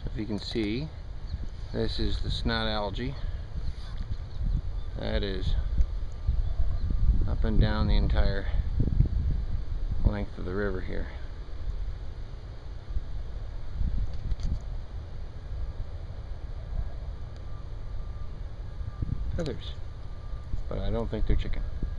If you can see, this is the snot algae. That is up and down the entire length of the river here. Feathers, but I don't think they're chicken.